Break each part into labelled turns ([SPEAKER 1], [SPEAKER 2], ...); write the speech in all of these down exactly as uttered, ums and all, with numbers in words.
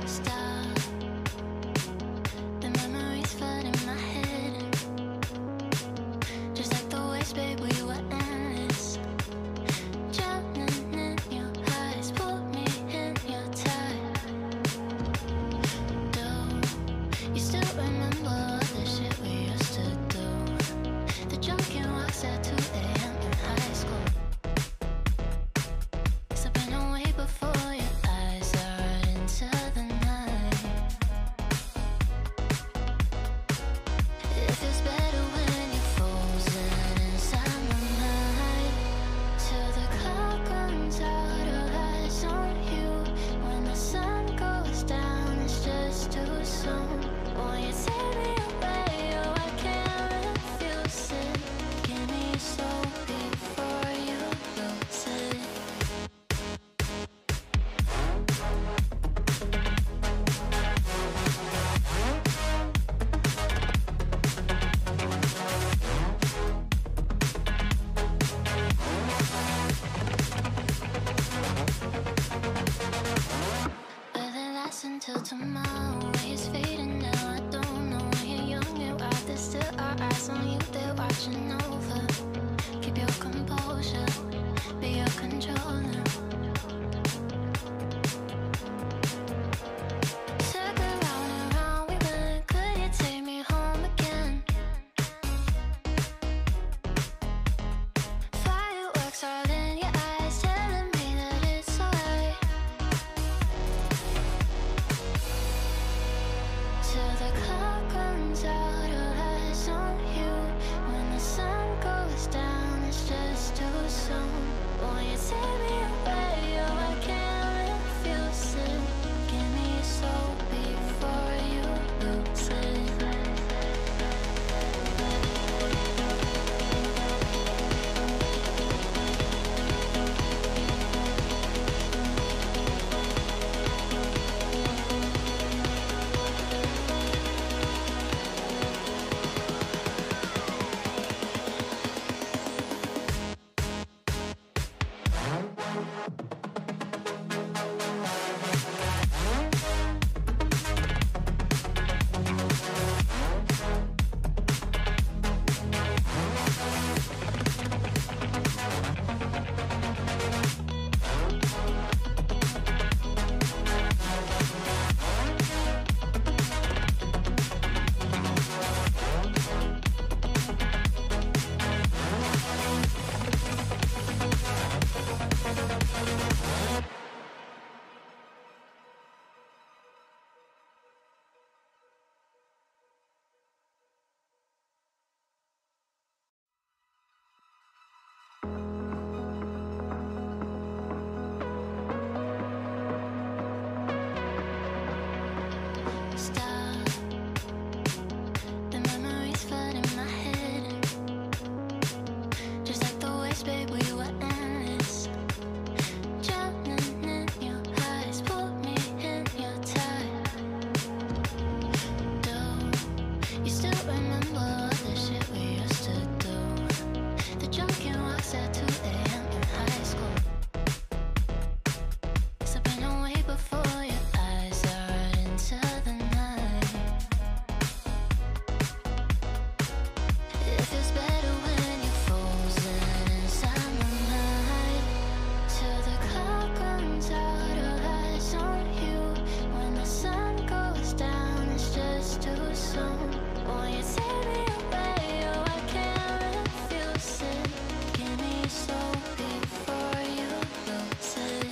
[SPEAKER 1] Stop. The memories flood in my head, just like the waves, babe, we were endless. Drowning in your eyes, pull me in your tide. Do you still remember all the shit we used to do? The drunken walks at two A M in high school. Slipping away before your eyes are into the night. It feels better when you're frozen inside my mind. Till the clock runs out, all eyes on you. When the sun goes down, it's just too soon. Won't you take me away? Oh, I can't refuse it. Give me your soul before you lose it. Will it last until tomorrow? It's fading now, I don't know. When you're young, you're out there, still our eyes on you, they're watching over. Keep your composure, be your controller. Circle round and round, we went. Could you take me home again? Fireworks all in your eyes, telling me that it's alright. Till the clock runs out, all eyes on you. When the sun goes down, it's just too soon. Won't you take me away? Oh, I can't refuse it. Give me your soul before you lose it. Stop. The memories flood in my head, just like the waves, babe, we were endless. Drowning in your eyes, pull me in your tide. Do you still remember all the shit we used to do? The drunken walks at two A M in high school. Slipping away before your eyes are into the night. It feels better when you're frozen inside my mind. Till the clock runs out, all eyes on you. When the sun goes down, it's just too soon. Won't you take me away? Oh, I can't refuse it. Give me your soul before you lose it.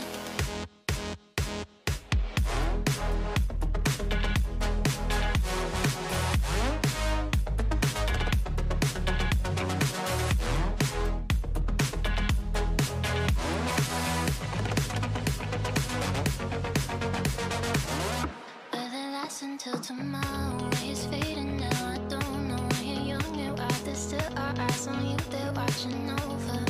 [SPEAKER 1] Will it last until tomorrow? It's fading now, I don't know. When you're young, you're out there, still our eyes on you, they're watching over.